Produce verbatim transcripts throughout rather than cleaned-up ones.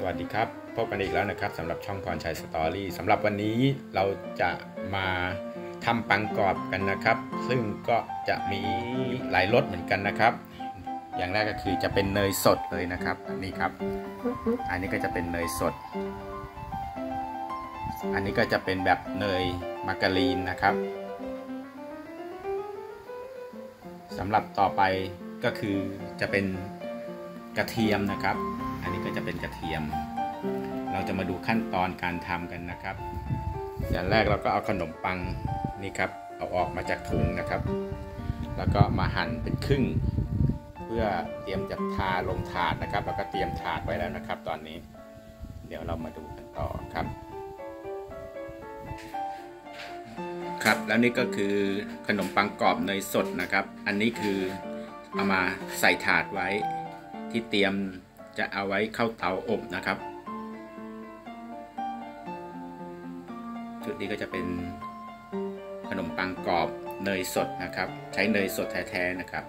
วัสดีครับพบกันอีกแล้วนะครับสำหรับช่องพรชัยสตอรี่สำหรับวันนี้เราจะมาทำปังกรอบกันนะครับซึ่งก็จะมีหลายรสเหมือนกันนะครับอย่างแรกก็คือจะเป็นเนยสดเลยนะครับนี่ครับอันนี้ก็จะเป็นเนยสดอันนี้ก็จะเป็นแบบเนยมาการีนนะครับสำหรับต่อไปก็คือจะเป็นกระเทียมนะครับอันนี้ก็จะเป็นกระเทียมเราจะมาดูขั้นตอนการทำกันนะครับอย่างแรกเราก็เอาขนมปังนี่ครับเอาออกมาจากถุงนะครับแล้วก็มาหั่นเป็นครึ่งเพื่อเตรียมจะทาลงถาดนะครับแล้วก็เตรียมถาดไว้แล้วนะครับตอนนี้เดี๋ยวเรามาดูกันต่อครับครับแล้วนี่ก็คือขนมปังกรอบเนยสดนะครับอันนี้คือเอามาใส่ถาดไว้ที่เตรียมจะเอาไว้เข้าเตาอบนะครับชุดนี้ก็จะเป็นขนมปังกรอบเนยสดนะครับใช้เนยสดแท้ๆนะครับ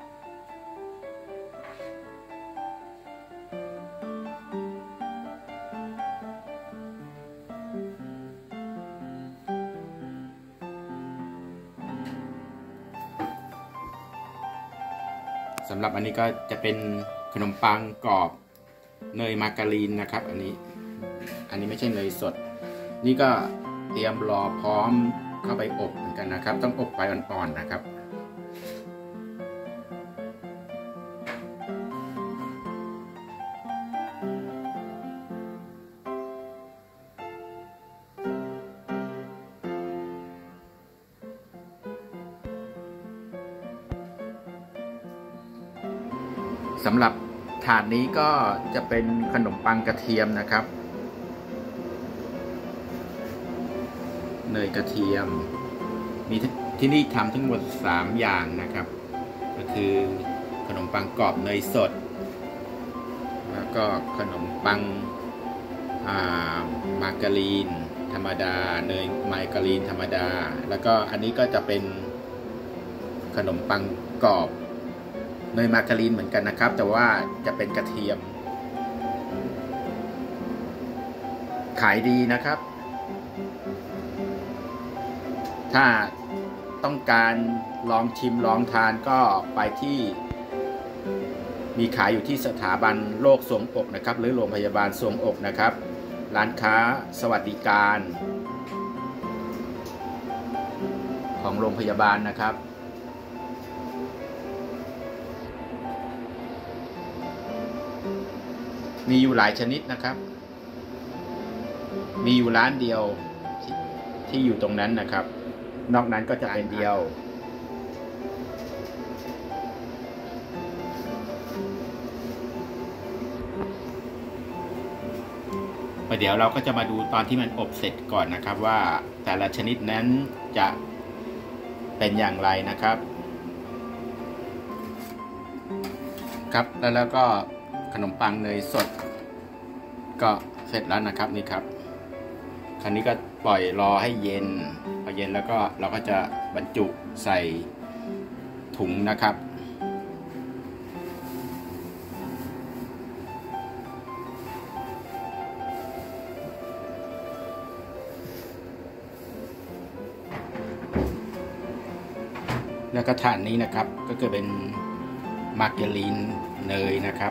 สำหรับอันนี้ก็จะเป็นขนมปังกรอบเนยมาการีนนะครับอันนี้อันนี้ไม่ใช่เนยสดนี่ก็เตรียมรอพร้อมเข้าไปอบเหมือนกันนะครับต้องอบไฟอ่อนๆนะครับสำหรับถาดนี้ก็จะเป็นขนมปังกระเทียมนะครับเนยกระเทียมมีที่นี่ทำทั้งหมดสามอย่างนะครับก็คือขนมปังกรอบเนยสดแล้วก็ขนมปังมาการีนธรรมดาเนยมาการีนธรรมดาแล้วก็อันนี้ก็จะเป็นขนมปังกรอบเนยมาการีนเหมือนกันนะครับแต่ว่าจะเป็นกระเทียมขายดีนะครับถ้าต้องการลองชิมลองทานก็ไปที่มีขายอยู่ที่สถาบันโรคทรวงอกนะครับหรือโรงพยาบาลทรวงอกนะครับร้านค้าสวัสดิการของโรงพยาบาลนะครับมีอยู่หลายชนิดนะครับมีอยู่ร้านเดียวที่อยู่ตรงนั้นนะครับนอกนั้นก็จะเป็นเดียวเดี๋ยวเราก็จะมาดูตอนที่มันอบเสร็จก่อนนะครับว่าแต่ละชนิดนั้นจะเป็นอย่างไรนะครับครับแล้วแล้วก็ขนมปังเนยสดก็เสร็จแล้วนะครับนี่ครับคราวนี้ก็ปล่อยรอให้เย็นพอเย็นแล้วก็เราก็จะบรรจุใส่ถุงนะครับแล้วก็ถาดนี้นะครับก็จะเป็นมาการีนเนยนะครับ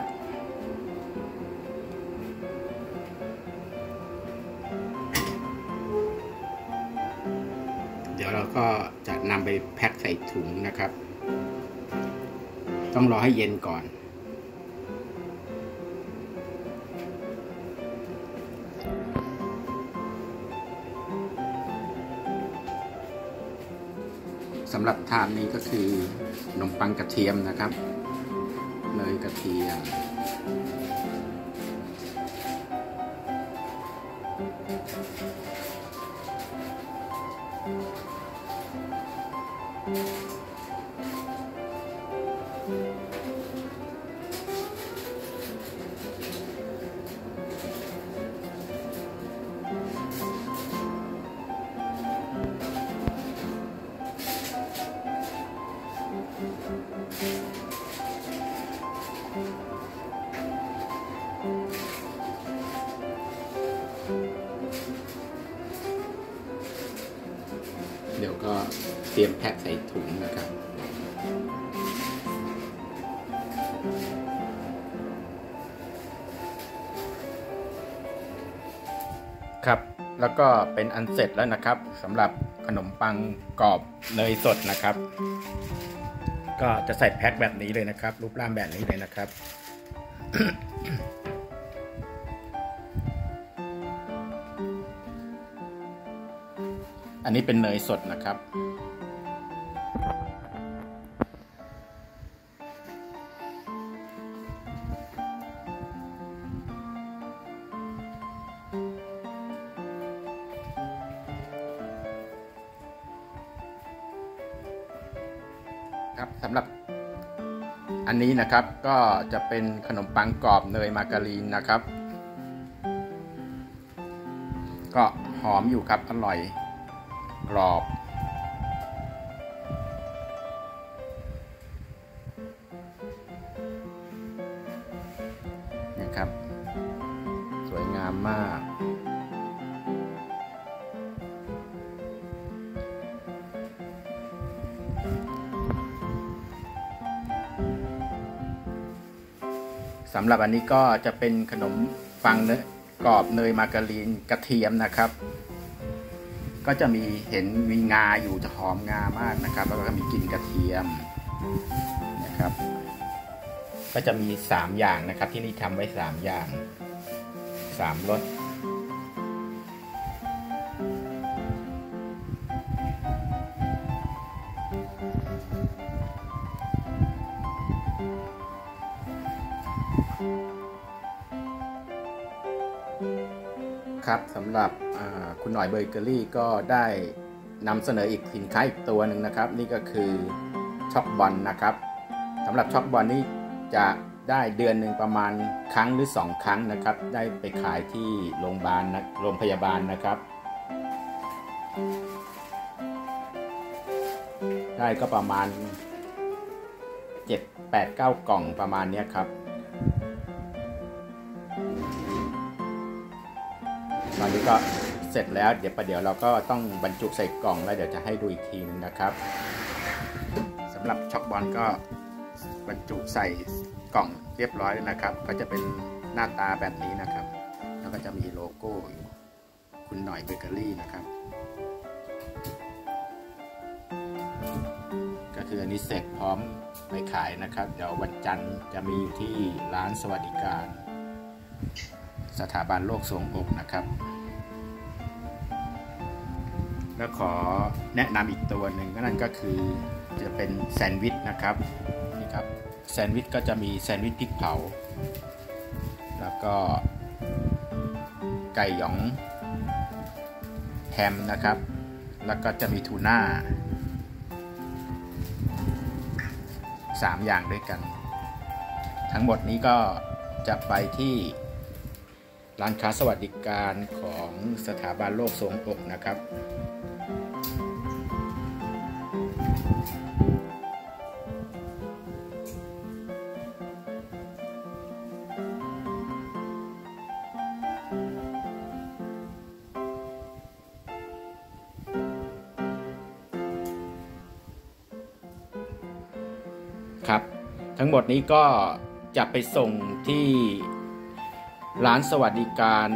เดี๋ยวเราก็จะนำไปแพ็คใส่ถุงนะครับต้องรอให้เย็นก่อนสำหรับถาดนี้ก็คือขนมปังกระเทียมนะครับเนยกระเทียมเดี๋ยวก็เตรียมแพ็คใส่ถุงนะครับครับแล้วก็เป็นอันเสร็จแล้วนะครับสำหรับขนมปังกรอบเนยสดนะครับก็จะใส่แพ็คแบบนี้เลยนะครับรูปร่างแบบนี้เลยนะครับ อันนี้เป็นเนยสดนะครับครับสำหรับอันนี้นะครับก็จะเป็นขนมปังกรอบเนยมาการีนนะครับก็หอมอยู่ครับอร่อยกรอบนะครับสวยงามมากสำหรับอันนี้ก็จะเป็นขนมปังเนยกรอบเนยมาการีนกระเทียมนะครับก็จะมีเห็นมีงาอยู่จะหอมงามากนะครับแล้วก็มีกลิ่นกระเทียมนะครับก็จะมีสามอย่างนะครับที่นี่ทำไว้สามอย่างสามรสครับสำหรับคุณหน่อยเบเกอรี่ก็ได้นำเสนออีกสินค้าอีกตัวหนึ่งนะครับนี่ก็คือช็อกบอลนะครับสำหรับช็อกบอลนี่จะได้เดือนหนึ่งประมาณครั้งหรือสองครั้งนะครับได้ไปขายที่โรงพยาบาลนะโรงพยาบาลนะครับได้ก็ประมาณ เจ็ด แปด เก้ากล่องประมาณนี้ครับตอนนี้ก็เสร็จแล้วเดี๋ยวประเดี๋ยวเราก็ต้องบรรจุใส่กล่องแล้วเดี๋ยวจะให้ดูอีกทีนึงนะครับสำหรับช็อกบอลก็บรรจุใส่กล่องเรียบร้อยแล้วนะครับก็จะเป็นหน้าตาแบบนี้นะครับแล้วก็จะมีโลโก้อยู่คุณหน่อยเบเกอรี่นะครับก็คืออันนี้เสร็จพร้อมไปขายนะครับเดี๋ยววันจันทร์จะมีอยู่ที่ร้านสวัสดิการสถาบันโรคทรวงอกนะครับแล้วขอแนะนำอีกตัวหนึ่งก็นั่นก็คือจะเป็นแซนด์วิชนะครับนี่ครับแซนด์วิชก็จะมีแซนด์วิชพริกเผาแล้วก็ไก่หยองแฮมนะครับแล้วก็จะมีทูน่าสามอย่างด้วยกันทั้งหมดนี้ก็จะไปที่ร้านค้าสวัสดิการของสถาบันโรคทรวงอกนะครับครับทั้งหมดนี้ก็จะไปส่งที่ร้านสวัสดิการ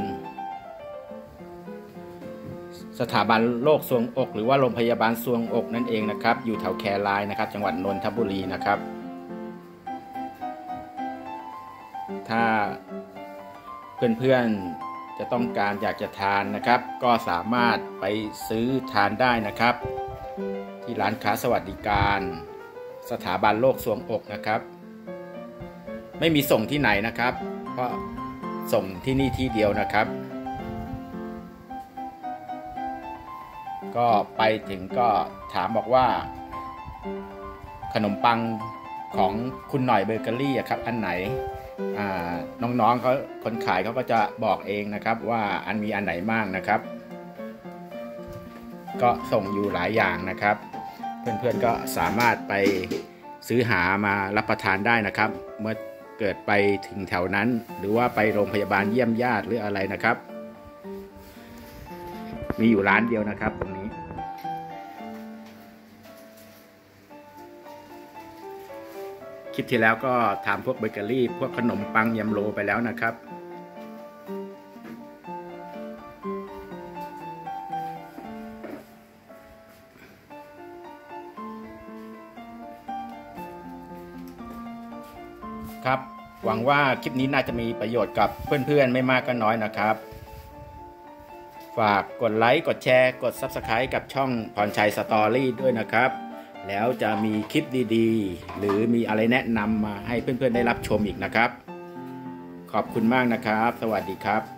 สถาบันโรคทรวงอกหรือว่าโรงพยาบาลทรวงอกนั่นเองนะครับอยู่แถวแครายนะครับจังหวัดนนทบุรีนะครับถ้าเพื่อนๆจะต้องการอยากจะทานนะครับก็สามารถไปซื้อทานได้นะครับที่ร้านค้าสวัสดิการสถาบันโรคทรวงอกนะครับไม่มีส่งที่ไหนนะครับเพราะส่งที่นี่ที่เดียวนะครับก็ไปถึงก็ถามบอกว่าขนมปังของคุณหน่อยเบเกอรี่ครับอันไหนน้องๆเขาคนขายเขาก็จะบอกเองนะครับว่าอันมีอันไหนบ้างนะครับก็ส่งอยู่หลายอย่างนะครับเพื่อนๆก็สามารถไปซื้อหามารับประทานได้นะครับเมื่อเกิดไปถึงแถวนั้นหรือว่าไปโรงพยาบาลเยี่ยมญาติหรืออะไรนะครับมีอยู่ร้านเดียวนะครับตรงนี้คลิปที่แล้วก็ทำพวกเบเกอรี่พวกขนมปังยำโรไปแล้วนะครับครับหวังว่าคลิปนี้น่าจะมีประโยชน์กับเพื่อนๆไม่มากก็น้อยนะครับฝากกดไลค์กดแชร์กด ซับสไครบ์ กับช่องพรชัยสตอรี่ด้วยนะครับแล้วจะมีคลิปดีๆหรือมีอะไรแนะนำมาให้เพื่อนๆได้รับชมอีกนะครับขอบคุณมากนะครับสวัสดีครับ